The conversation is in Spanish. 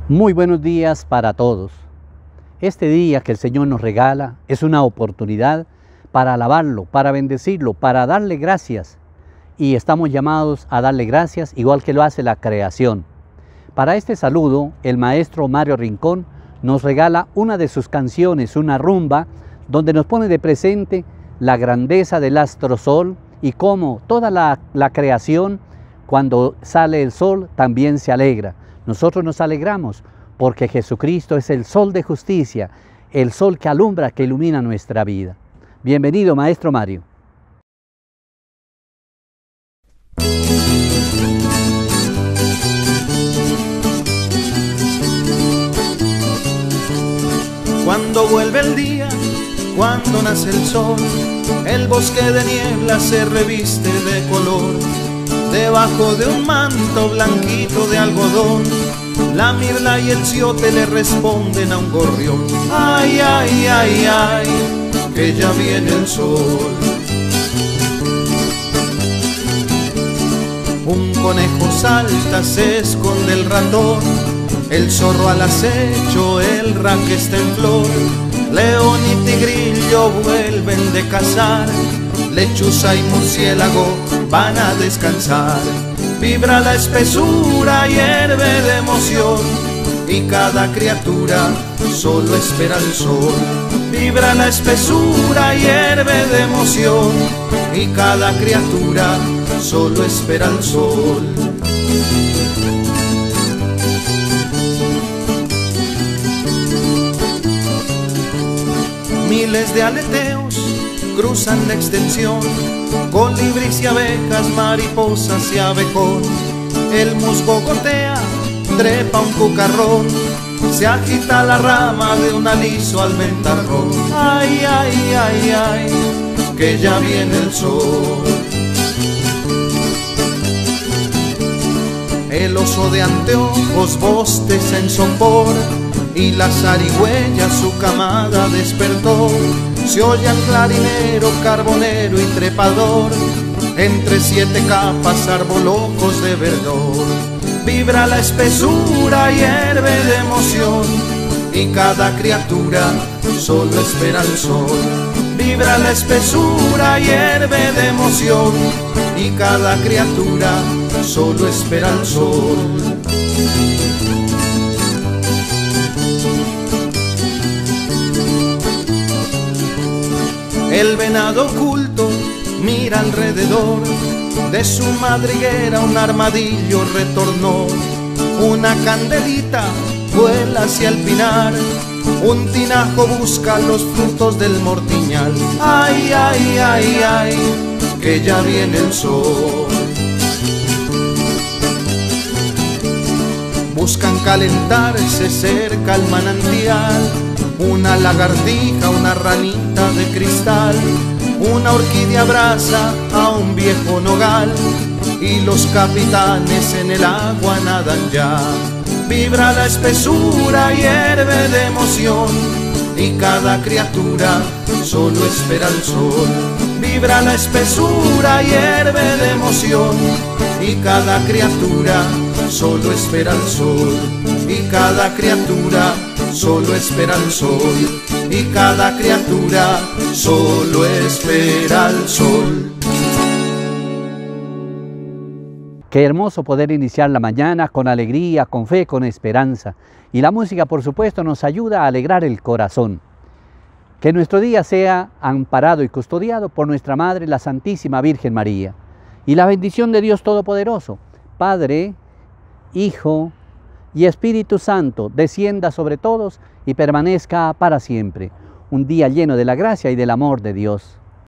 Muy buenos días para todos. Este día que el Señor nos regala es una oportunidad para alabarlo, para bendecirlo, para darle gracias. Y estamos llamados a darle gracias igual que lo hace la creación. Para este saludo, el maestro Mario Rincón nos regala una de sus canciones, una rumba, donde nos pone de presente la grandeza del astro sol y cómo toda la creación, cuando sale el sol, también se alegra. Nosotros nos alegramos porque Jesucristo es el sol de justicia, el sol que alumbra, que ilumina nuestra vida. Bienvenido, maestro Mario. Cuando vuelve el día, cuando nace el sol, el bosque de niebla se reviste de color. Debajo de un manto blanquito de algodón, la mirla y el ciote le responden a un gorrión. Ay, ay, ay, ay, que ya viene el sol. Un conejo salta, se esconde el ratón, el zorro al acecho, el raque está en flor. León y tigrillo vuelven de cazar, lechuza y murciélago van a descansar. Vibra la espesura, hierve de emoción, y cada criatura solo espera el sol. Vibra la espesura, hierve de emoción, y cada criatura solo espera el sol. Miles de aleteos cruzan la extensión, colibríes y abejas, mariposas y abejón. El musgo gotea, trepa un cucarrón, se agita la rama de un aliso al ventarrón. Ay, ay, ay, ay, que ya viene el sol. El oso de anteojos bosteza en sopor, y la zarigüeya su camada despertó. Se oye al clarinero, carbonero y trepador, entre 7 capas arbolocos de verdor. Vibra la espesura, hierve de emoción, y cada criatura solo espera el sol. Vibra la espesura, hierve de emoción, y cada criatura solo espera el sol. El venado oculto mira alrededor, de su madriguera un armadillo retornó. Una candelita vuela hacia el pinar, un tinajo busca los frutos del mortiñal. Ay, ay, ay, ay, que ya viene el sol. Buscan calentarse cerca al manantial, una lagartija, una ranita de cristal, una orquídea abraza a un viejo nogal, y los capitanes en el agua nadan ya. Vibra la espesura, hierve de emoción, y cada criatura solo espera el sol. Vibra la espesura, hierve de emoción, y cada criatura solo espera el sol. Y cada criatura solo espera el sol, y cada criatura solo espera el sol. Qué hermoso poder iniciar la mañana con alegría, con fe, con esperanza. Y la música, por supuesto, nos ayuda a alegrar el corazón. Que nuestro día sea amparado y custodiado por nuestra Madre, la Santísima Virgen María. Y la bendición de Dios Todopoderoso, Padre, Hijo y Espíritu Santo, descienda sobre todos y permanezca para siempre. Un día lleno de la gracia y del amor de Dios.